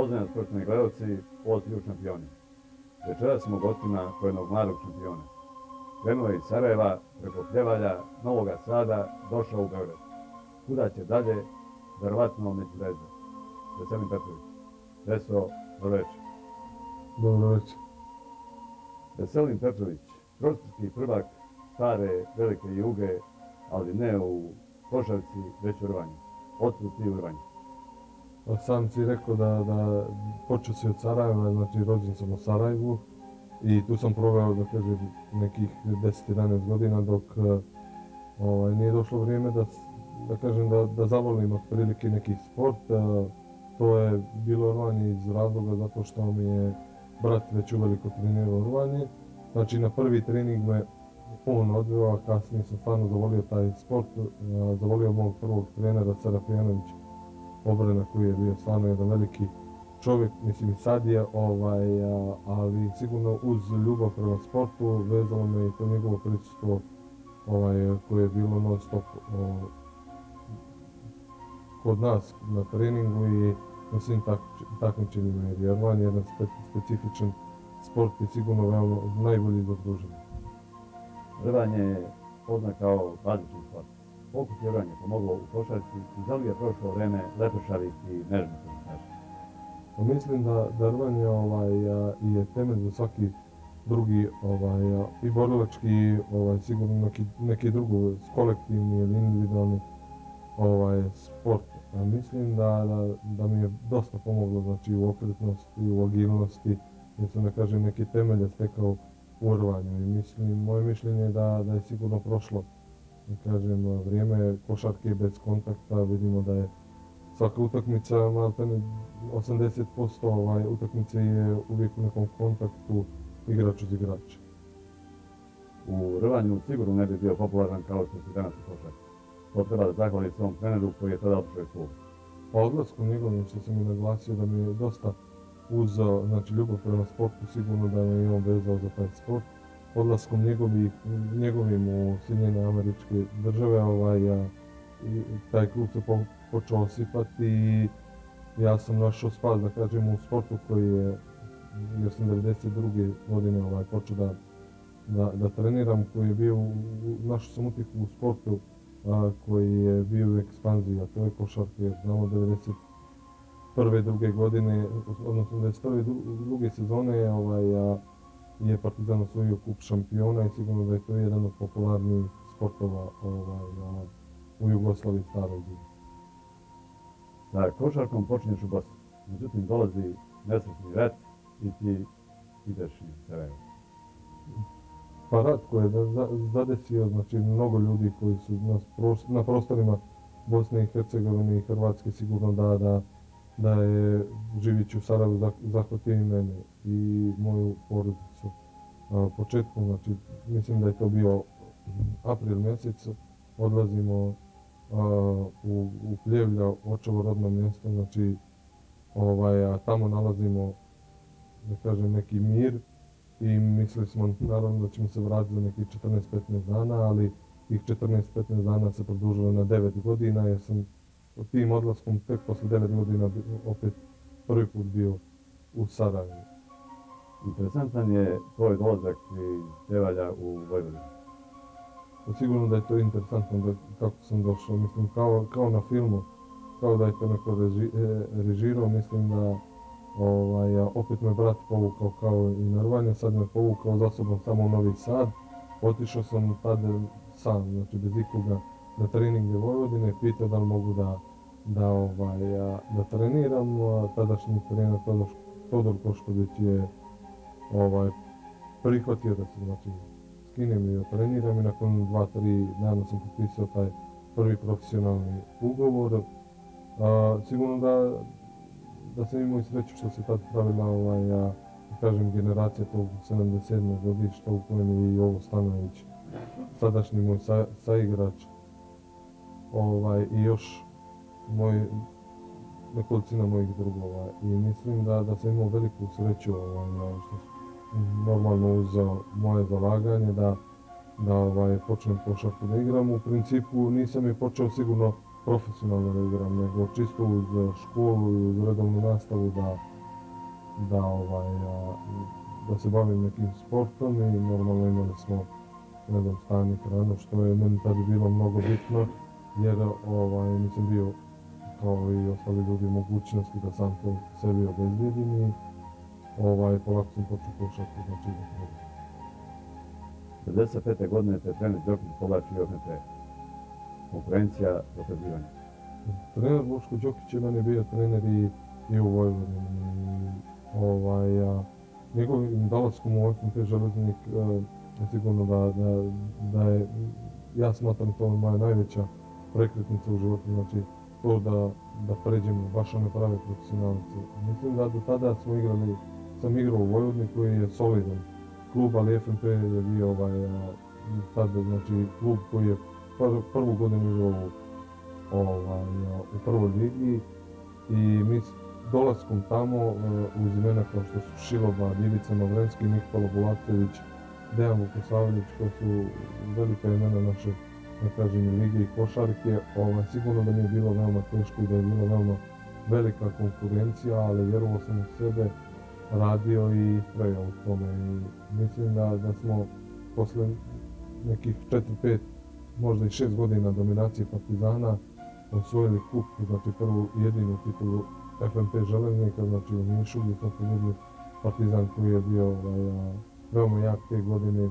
Pozdravljam sportstveni gledalci, ovo su šampioni. Večeras smo gostima jednog mladog šampiona. Krenuo je iz Sarajeva, preko Pljevalja, Novog Sada, došao u Beograd. Kuda će dalje? Verovatno među Zvezda. Veselin Petrović. Veso, dobro večer. Dobro večer. Veselin Petrović, prostorski prvak stare velike Juge, ali ne u košarci, već u rvanju. Otkud ti u rvanju? Sam si rekao da počeo si od Sarajeva, znači rođen sam u Sarajevu i tu sam proveo, da kažem, nekih 10-11 godina dok nije došlo vrijeme da zavolim otprilike neki sport. To je bilo rvanje iz razloga zato što mi je brat već uveliko trenirao rvanje. Znači na prvi trening me on odveo, a kasnije sam stvarno zavolio taj sport. Zavolio mog prvog trenera Serafijanovića Obrena koji je bio stvarno jedan veliki čovjek, mislim i sad je, ali sigurno uz ljubav prema sportu vezalo me i to njegovo prisustvo koje je bilo non stop kod nas na treningu i na svim takmičenjima, jer je rvanje jedan specifičan sport i sigurno veoma najbolji za druženje. Rvanje je poznat kao bazični sport. Koliko ti je rvanje pomoglo u košarci i da li je prošlo vreme lepršavih i nežnih košarkaša? Mislim da rvanje je temelj za svaki drugi i borilački, sigurno neki drugi kolektivni ili individualni sport. Mislim da mi je dosta pomoglo, znači u okretnosti, u agilnosti, jer sam da kažem neke temelje stekao u rvanju i moje mišljenje je da je sigurno prošlo, da kažem, vrijeme košarke bez kontakta. Vidimo da je svaka utakmica, maltene 80% utakmice je uvijek u nekom kontaktu igrač uz igrača. U rvanju sigurno ne bi bio popularan kao što si danas u košarci. To treba da zahvali svom treneru koji je tada otišao iz kluba. Pa odlaskom njegovim, što sam i naglasio, da mi je dosta uzeo, znači ljubav prema sportu, sigurno da me je on vezao za taj sport. Odlaskom njegovim u Sjedinjene Američke Države, taj klub se počeo osipati i ja sam našao spas, da kažem, u sportu koji je, jer sam 1992. godine počeo da treniram, koji je bio, našao sam utjehu u sportu koji je bio u ekspanziji, a to je košarka, jer znamo 1991. druge godine, odnosno 1991. druge sezone je Partizan osvojio kup šampiona i sigurno da je to jedan od popularnijih sportova u Jugoslaviji staroj dobi. Sa košarkom počinješ u Bosni, međutim dolazi nesretni rat i ti ideš iz Sarajeva. Pa rat koji je zadesio, znači mnogo ljudi koji su na prostorima Bosne i Hercegovine i Hrvatske, sigurno da je živeći u Sarajevu zahvatio i mene i moju porodicu. Početkom, znači mislim da je to bio april mjesec, odlazimo u Pljevlja, očevo rodno mjesto, znači tamo nalazimo, da kažem, neki mir i mislili smo naravno da ćemo se vratiti za nekih 14-15 dana, ali tih 14-15 dana se produžilo na 9 godina jer sam tim odlaskom tek posle 9 godina opet prvi put bio u Sarajevu. Interesantan je tvoj dolazak iz Pljevalja u Vojvodinu. Sigurno da je to interesantno kako sam došao, mislim kao na filmu, kao da je to neko režirao, mislim da opet me brat povukao kao i na rvanje, sad me povukao za sobom samo u Novi Sad. Otišao sam tada sam, znači bez ikoga, na treninge Vojvodine, pitao da li mogu da treniram. Tadašnji trener Todor Košković je prihvatio da se, znači, skinem i treniram i nakon 2-3 dana sam potpisao taj prvi profesionalni ugovor. Sigurno da sam imao i sreću što se tad pravila, da kažem, generacija tog 77. godišta u kojem je i Jovo Stanojević, sadašnji moj saigrač, i još nekolicina mojih drugova. I mislim da sam imao veliku sreću što normalno uz moje zalaganje da počnem košarku da igram. U principu nisam je počeo sigurno profesionalno da igram, nego čisto uz školu i uz redovnu nastavu da se bavim nekim sportom i normalno imali smo, ne znam, stan i hranu, što je meni tada bilo mnogo bitno, jer nisam bio kao i ostali ljudi u mogućnosti da sam to sebi obezbijedim i polako sam počeo košarku, znači da 95. godine te trener Đokić povlači OFNP. Konkurencija, dokazivanje. Trener Boško Đokić je meni bio trener i u Vojvodini. Njegovim dolaskom u OFNP Železnik sigurno da je, ja smatram to moja najveća prekretnica u životu, znači to da pređemo baš one prave profesionalce. Mislim da do tada sam igrao u Vojvodini koji je solidan klub, ali FNP je bio tada, znači klub koji je prvu godinu igrao u prvoj ligi i mi dolaskom tamo uz imena kao što su Šiloba, Divica Mavrenski, Nikola Bulačević, Dejan Vukosavljević, koji su velika imena naše, da kažem, lige i košarke, sigurno da mi je bilo veoma teško i da je bila veoma velika konkurencija, ali vjerovao sam u sebe, radio i istrajao u tome i mislim da smo posle nekih 4-5, možda i 6 godina dominacije Partizana osvojili kup, znači prvu i jedinu titulu FNP Železnika, znači u Nišu gdje smo pobjedili Partizan koji je bio veoma jak te godine.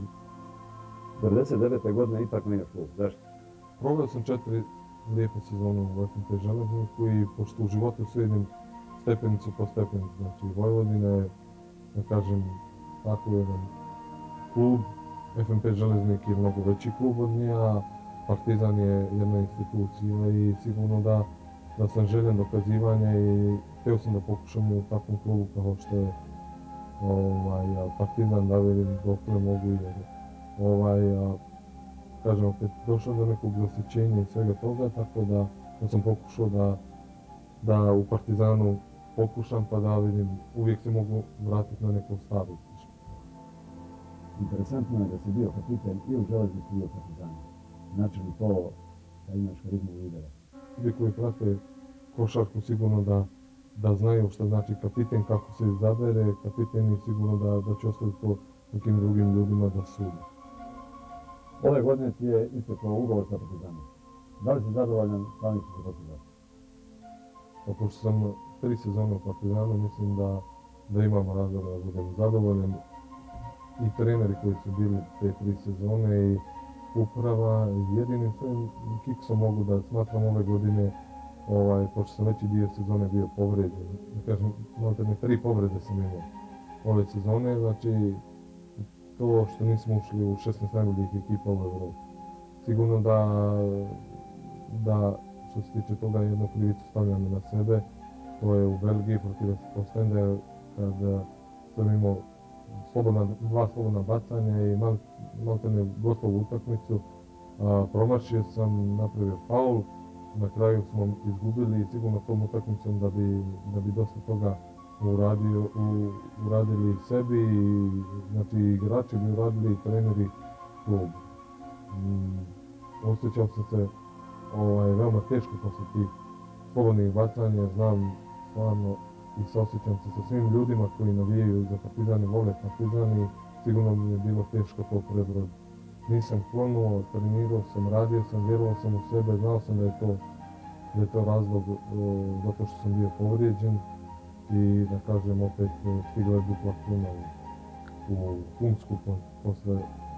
99. godine ipak nije klub, zašto? Proveo sam 4 lijepe sezone u FNP Železniku i pošto u životu sve idem stepenicu po stepenicu, znači Vojvodina je, da kažem, tako jedan klub, FNP Železnik je mnogo veći klub od nje, a Partizan je jedna institucija i sigurno da sam željen dokazivanja i htio sam da pokušam i u takvom klubu kao što je Partizan, da vidim dokle mogu jer kažem opet došao do nekog zasićenja i svega toga, tako da sam pokušao da u Partizanu pokušam pa da vidim, uvijek se mogu vratiti na neko staro utište. Interesantno je da si bio kapiten i u Železniku i u Partizanu. Znači li to da imaš karizmu lidera? Ljudi koji prate košarku sigurno da znaju što znači kapiten, kako se izabere kapiten i sigurno da će ostaviti to nekim drugim ljudima da sude. Ove godine ti je istekao ugovor sa Partizanom. Da li si zadovoljan samim što se postiže? Pa pošto sam 3 sezone u Partizanu, mislim da imam razloga da budem zadovoljan. I treneri koji su bili te 3 sezone i uprava, jedinim svojim kiksom mogu da smatram ove godine, pošto sam veći dio sezone bio povređen, da kažem, maltene 3 povrede sam imao ove sezone, znači to što nismo ušli u 16 najboljih ekipa u Evropi. Sigurno da što se tiče toga jednu krivicu stavljamo na sebe, to je u Belgiji protiv Ostende kada sam imao 2 slobodna bacanja i maltene gotovu utakmicu. Promašio sam, napravio faul, na kraju smo izgubili i sigurno tom utakmicom da bi dosta toga uradili sebi i znači igrači bi uradili i treneri klubu. Osjećao sam se veoma teško posle tih slobodnih bacanja, znam stvarno i saosjećam se sa svim ljudima koji navijaju za Partizan i vole Partizan i sigurno mi je bilo teško to prebroditi. Nisam klonuo, trenirao sam, radio sam, vjerovao sam u sebe, znao sam da je to razlog zato što sam bio povrijeđen i da kažem opet stigla je dupla kruna u Humsku posle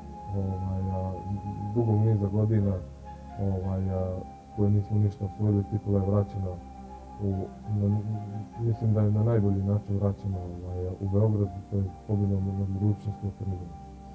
dugog niza godina koje nismo ništa osvojili, titula je vraćena mislim da je na najbolji način vraćena u Beograd, to je pobjedom nad Budućnosti u Trnavini.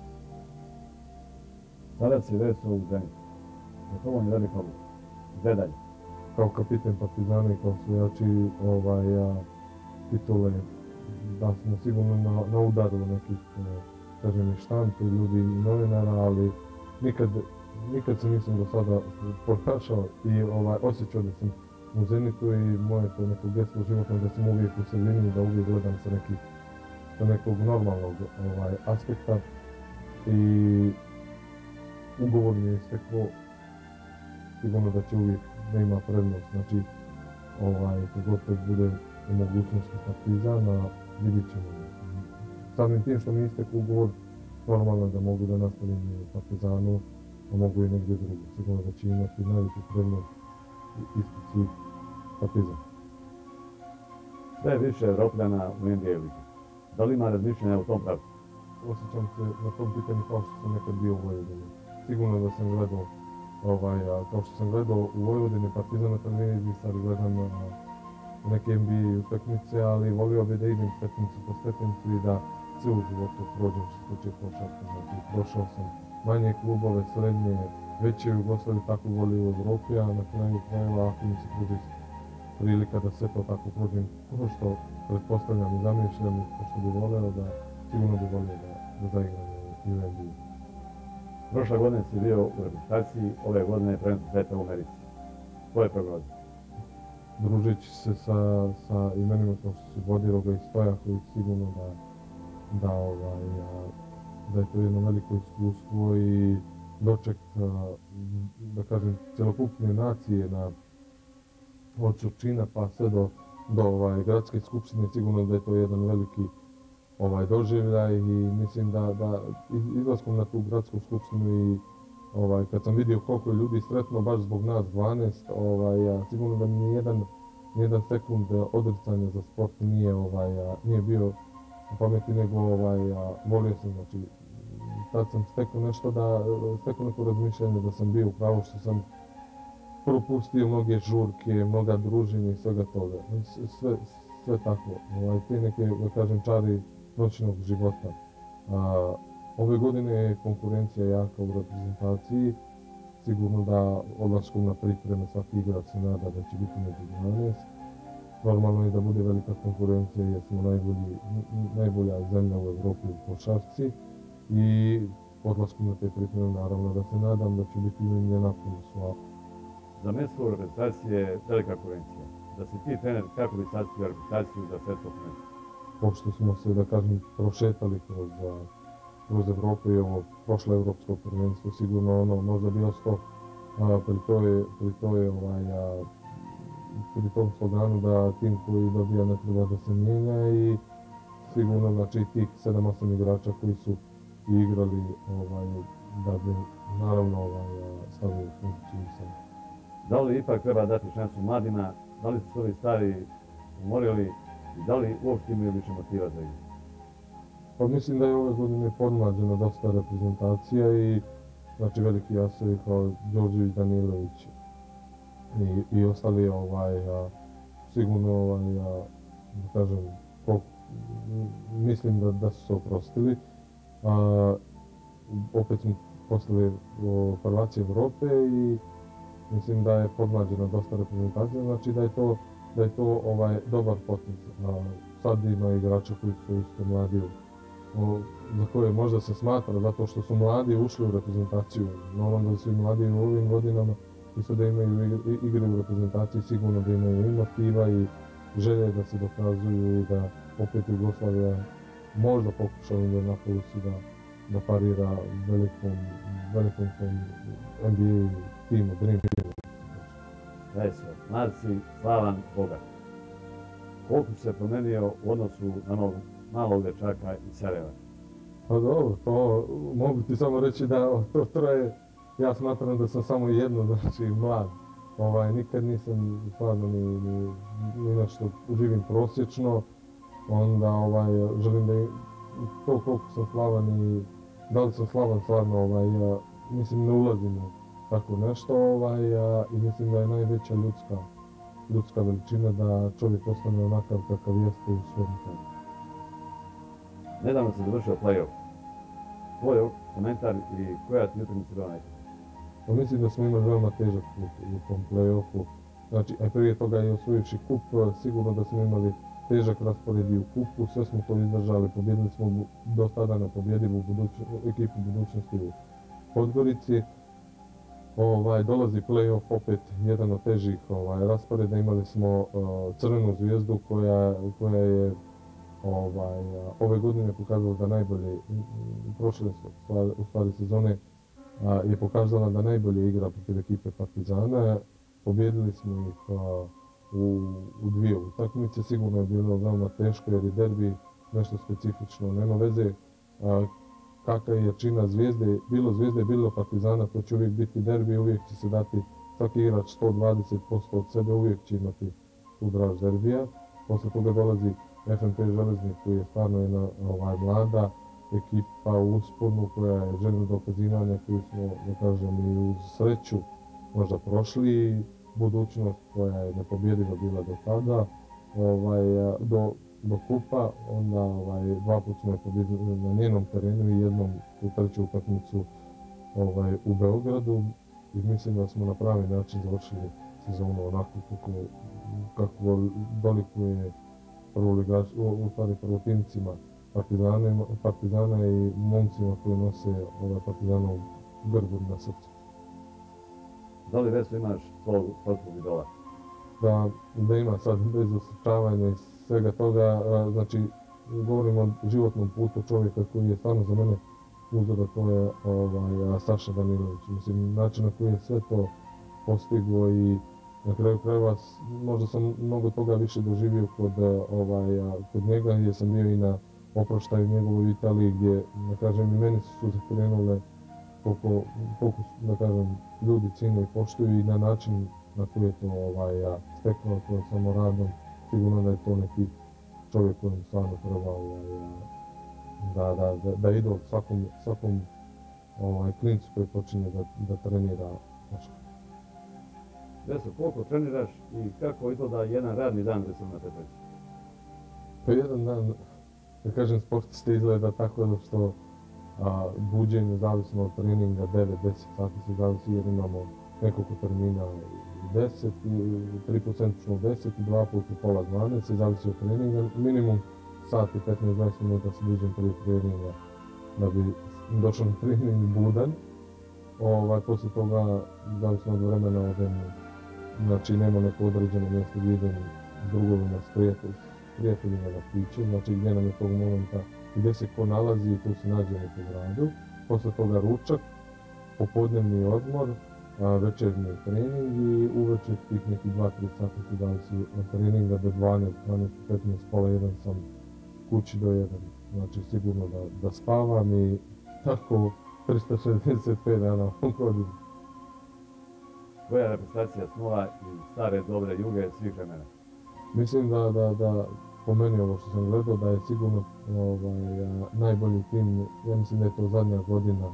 Sada si veso u Zenicu. Za tobom je velika odluka. Gde dalje? Kao kapiten Partizana i kao osvajači titule, da smo sigurno na udaru nekih, kažem, i štampi, ljudi i novinara, ali nikad se nisam do sada ponašao i osjećao da sam u Zenitu i moje to neko gesto životno da sam uvijek u sredini, da uvijek gledam sa nekog normalnog aspekta i ugovor mi je istekao, sigurno da će uvijek da ima prednost, znači kogod to bude u mogućnosti Partizana, vidjet ćemo. Samim tim što mi istekao ugovor, normalno da mogu da nastavim i u Partizanu, a mogu i negdje drugo. Sigurno da će imati najveći prednost ispred svih Partizan. Sve je više Evropljana u NBA ligi. Da li ima razmišljanja u tom pravcu? Osjećam se na tom pitanju kao što sam nekad bio u Vojvodini. Sigurno da sam gledao, kao što sam gledao u Vojvodini Partizan na televiziji, sad gledam neke NBA utakmice, ali volio bi da idem stepenicu po stepenicu i da sve u životu prođem što se tiče košarke. Znači, prošao sam manje klubove, srednje, veće u Jugoslaviji, tako volio u Evropi, a na kraju krajeva ako mi se pruži prilika da sve to tako prođem, ono što pretpostavljam i zamišljam i što bi voleo da, sigurno bi volio da zaigram i u NBA. Prošle godine si bio u reprezentaciji, ove godine je prvenstvo sveta u Americi. Koje prognoze? Družeći se sa imenima kao što su Bodiroga i Stojaković, sigurno da je to jedno veliko iskustvo i doček, da kažem, celokupne nacije od Surčina pa sve do gradske skupštine, sigurno da je to jedan veliki doživljaj i mislim da izlaskom na tu gradsku skupštinu i kad sam vidio koliko je ljudi sretno baš zbog nas 12, sigurno da mi nijedan sekund odricanja za sport nije bio u pameti, nego volio sam, znači tad sam stekao neko razmišljanje da sam bio upravo što sam propustio mnoge žurke, mnoga druženja i svega toga. Sve tako, te neke, da kažem, čari noćnog života. Ove godine je konkurencija jaka u reprezentaciji. Sigurno da odlaskom na pripreme svaki igrač se nada da će biti među 12. Normalno je da bude velika konkurencija jer smo najbolja zemlja u Evropi u košarci. I odlaskom na te pripreme naravno da se nadam da će biti u Indianapolisu. Za mjesto u reprezentaciji je velika konkurencija. Da si ti trener, kako bi sastavio reprezentaciju za svetsko prvenstvo? Pošto smo se, da kažem, prošetali kroz Evropu i ovo prošlo evropsko prvenstvo, sigurno možda bi ostao pri tom sloganu da tim koji dobija ne treba da se mijenja i sigurno znači tih 7-8 igrača koji su igrali da bi naravno stavili u funkciju sam. Da li ipak treba dati šansu mladima, da li su se ovi stari umorili i da li uopšte imaju više motiva za igru? Pa mislim da je ove godine podmlađena dosta reprezentacija i znači veliki asovi kao Đorđević, Danilović i ostali sigurno da kažem mislim da su se oprostili. Opet smo postali prvaci Evrope i mislim da je podmlađena dosta reprezentacija, znači da je to dobar potez. Sad ima igrača koji su isto mladi, za koje možda se smatra zato što su mladi ušli u reprezentaciju. Normalno da su i mladi u ovim godinama isto da imaju igre u reprezentaciji, sigurno da imaju i motiva i želje da se dokazuju i da opet Jugoslavija možda pokuša u Indianapolisu da parira velikom tom NBA timu, Dream Teamu. Veso, mlad si, slavan, bogat. Koliko se promenio u odnosu na malog dečaka iz Sarajeva? Pa dobro, to mogu ti samo reći da to troje, ja smatram da sam samo jedno, znači mlad. Nikad nisam stvarno ni nešto živim prosječno, onda želim da to koliko sam slavan i da li sam slavan stvarno, mislim ne ulazim u tako nešto i mislim da je najveća ljudska veličina da čovjek ostane onakav kakav jeste u svemu toga. Nedavno se završio play-off. Tvoj komentar i koja ti utakmica bila najteža? Pa mislim da smo imali veoma težak put u tom play-offu. Znači, a prije toga je osvojivši kup, sigurno da smo imali težak raspored i u kupu, sve smo to izdržali, pobjedili smo do tada nepobjedivu ekipu budućnosti u Podgorici. Dolazi play-off, opet jedan od težih rasporeda, imali smo Crvenu zvijezdu koja je ove godine pokazala da najbolje, prošle u stvari sezone, je pokazala da najbolje igra protiv ekipe Partizana. Pobjedili smo ih u dvije utakmice. Sigurno je bilo veoma teško jer je derbi nešto specifično. Nema veze kakva je jačina Zvijezde, bilo Partizana, to će uvijek biti derbi, uvijek će se dati svaki igrač 120% od sebe, uvijek će imati tu draž derbija. Posle toga dolazi FNP Železnik koji je stvarno jedna mlada ekipa u usponu koja je željna dokazivanja koju smo, da kažem, i uz sreću možda prošli, budućnost koja je nepobjediva bila do tada, do kupa, onda dva put smo je pobjedili na njenom terenu i jednom u treću utakmicu u Beogradu i mislim da smo na pravi način završili sezonu onako kako dolikuje prvotimcima Partizana i momcima koji nose Partizanov grbu na srcu. Da li Veso imaš svog sportskog idola? Da ima sad bez osjećavanja i svega toga, znači govorimo o životnom putu čovjeka koji je stvarno za mene uzor, to je Saša Danilović. Mislim, način na koji je sve to postiglo i na kraju krajeva možda sam mnogo toga više doživio kod njega gdje sam bio i na oproštaju njegovoj Italiji gdje, da kažem, i meni su se krenule koliko da kažem, ljudi cijene i poštuju i na način na koji je to stekao to samo radom. Sigurno da je to neki čovjek kojem stvarno treba da ide od svakom klincu koji počinje da trenira košarku. Veso, koliko treniraš i kako izgleda jedan radni dan Veselina Petrovića? Pa jedan dan, da kažem, sportiste izgleda tako da što buđenje zavisno od treninga 9-10 sati se zavisi jer imamo nekoliko termina u 10, 3% u 10 i 2 puta u pola 12, se zavisi od treninga. Minimum sat i 15-20 minuta se dižem prije treninga da bi došao na trening budan. Poslije toga, zavisno od vremena, odem, znači nema neko određeno mjesto gdje idem s drugovima, s prijateljima na piće, znači gdje nam je tog momenta, gdje se ko nalazi i tu se nađemo po gradu. Posle toga ručak, popodnevni odmor, večernji trening i uveče tih nekih 2-3 sata se zavisi od treninga do 12, 15, pola 1 sam kući do 1. Znači sigurno da spavam i tako 365 dana u godini. Tvoja reprezentacija snova i stare dobre Juge svih vremena? Mislim da po meni ovo što sam gledao da je sigurno najbolji tim, ja mislim da je to zadnja godina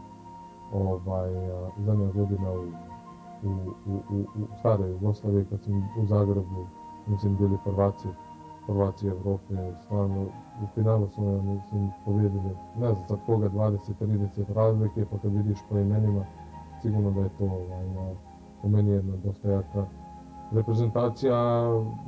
u staroj Jugoslaviji kad sam u Zagrebu, mislim, bili prvaci Evrope, stvarno u finalu smo, mislim, pobjedili, ne znam sad koga, 20-30 razlike, pa kad vidiš po imenima, sigurno da je to po meni jedna dosta jaka reprezentacija.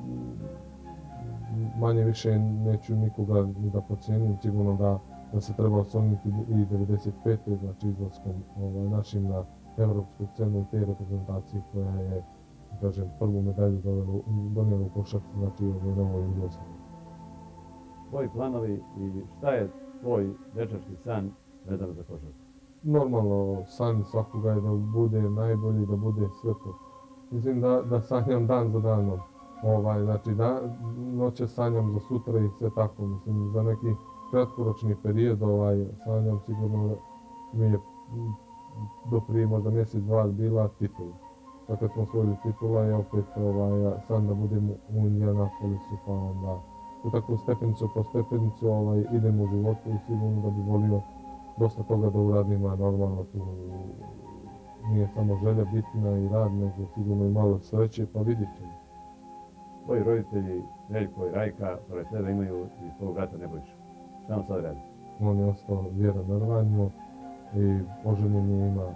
Manje više neću nikoga ni da pocijenim, sigurno da se treba osloniti i 95. znači izlaskom našim na evropsku scenu i te reprezentacije koja je, da kažem, prvu medalju donijela u košarci, znači ovoj novoj Jugoslaviji. Tvoji planovi i šta je tvoj dečački san vezano za košarku? Normalno, san svakoga je da bude najbolji, da bude sve to. Mislim da sanjam dan za danom. Znači noće sanjam za sutra i sve tako, mislim, za neki kratkoročni period sanjam sigurno mi je do prije možda mjesec, dva bila titula. Sad kad smo osvojili titula je opet san da budem u Indianapolisu, pa onda u takvu stepenicu po stepenicu idem u životu i sigurno da bi volio dosta toga da uradim, a normalno tu nije samo želja bitna i rad, nego sigurno i malo sreće, pa vidit ćemo. Tvoji roditelji, Veljko i Rajka, pored tebe imaju i svog brata Nebojšu. Šta on sad radi? On je ostao vjeran Rvanju i oženjen je, ima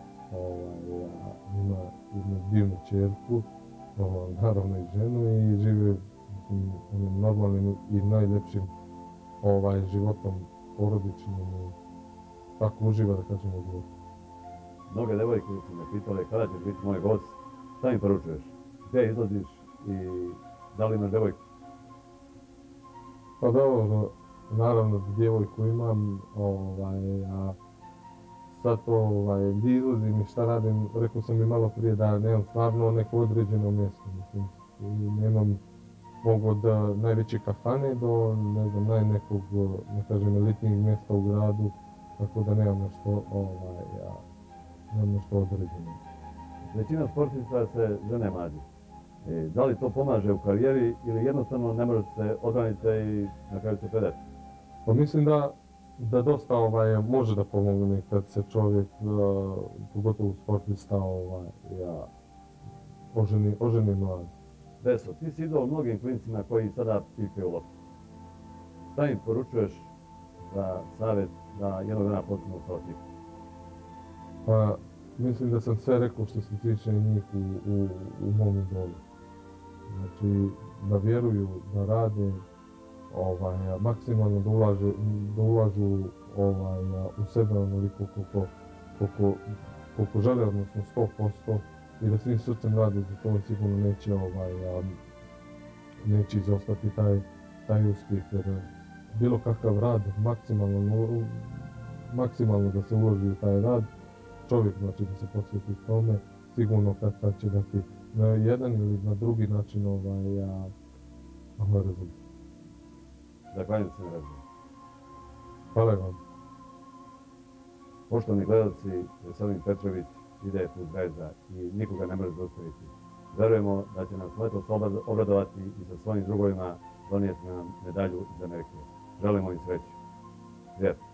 jednu divnu čerku, naravno i ženu, i žive onim normalnim i najljepšim životom porodičnim i tako uživa, da kažem, u životu. Mnoge devojke su me pitale kada ćeš biti moj gost, šta mi poručuješ? Gdje izlaziš i da li imaš devojku? Pa dobro, naravno djevojku imam, a sad to gdje izlazim i šta radim, rekao sam i malo prije da nemam stvarno neko određeno mjesto, mislim, nemam mogu od najveće kafane do, ne znam, nekog, ne kažem, elitnijeg mjesta u gradu, tako da nemam nešto određeno. Većina sportista se žene mlađi. Da li to pomaže u karijeri ili jednostavno ne možete se odbraniti i na kraju se predati? Pa mislim da dosta može da pomogne kad se čovjek, pogotovo sportista, oženi mlad. Veso, ti si idol mnogim klincima koji sada pikaju loptu. Šta im poručuješ za savjet da jednog dana postanu kao ti? Pa mislim da sam sve rekao što se tiče njih u mom idolu. Znači, da vjeruju, da rade, maksimalno da ulažu u sebe onoliko koliko žele, odnosno 100%, i da svim srcem rade za to, sigurno neće izostati taj uspjeh, jer bilo kakav rad, maksimalno da se uloži u taj rad, čovjek znači da se posveti tome, sigurno kad će dati na jedan ili na drugi način rezultat. Zahvaljujem se na razgovor. Hvala vam. Poštovani gledalci, Veselin Petrović ide plus veza i nikoga ne može zaustaviti. Verujemo da će nas letos obradovati i sa svojim drugovima donijeti nam medalju iz Amerike. Želimo im sreću. Vjer.